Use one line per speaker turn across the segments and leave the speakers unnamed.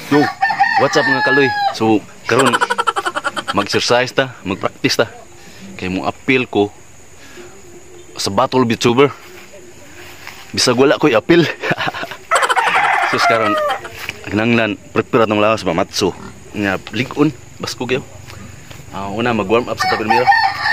Yo, what's up mga kaloy? So, karon mag-exercise ta, mag-practice ta. Kay mo appeal ko sa battle YouTuber. Bisag wala ko'y appeal. So, karon agnanglan prepare atong lawas ba matso. Nga ligon, basko gyud. Una mag-warm up sa tabi mirror.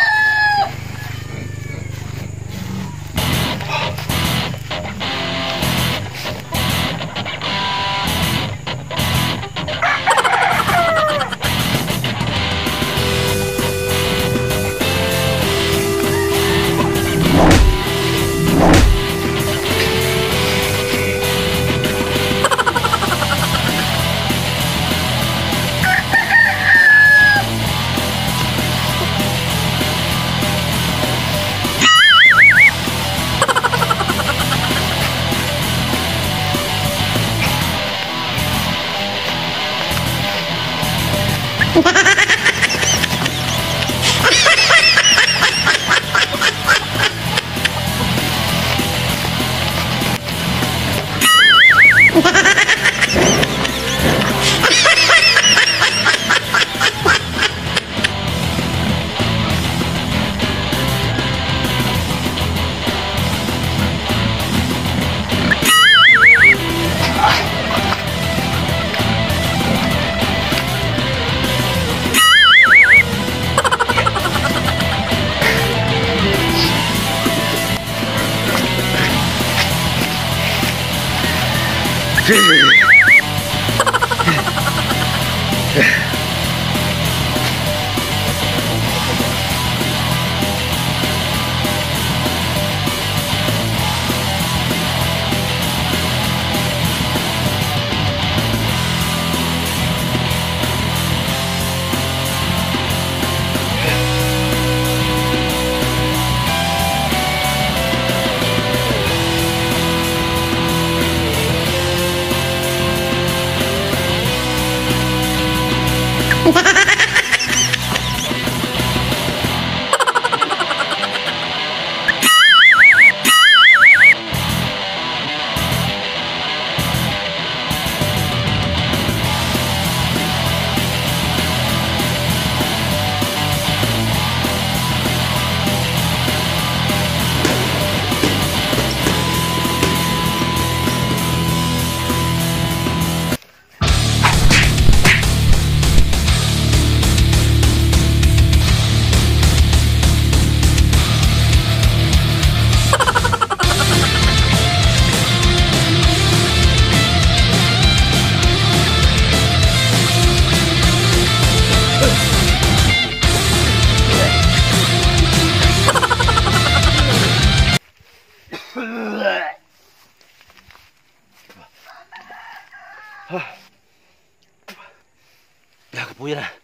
Kapuya na.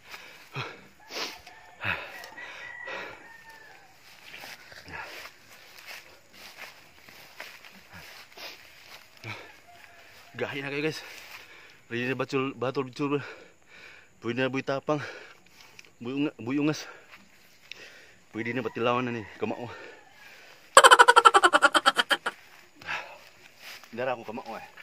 Gahi na kayo guys. Ready na battle YouTuber. Pwede na buhay tapang. Buhay ungas. Pwede na patilawan na ni kamao. Dara ako kamao eh.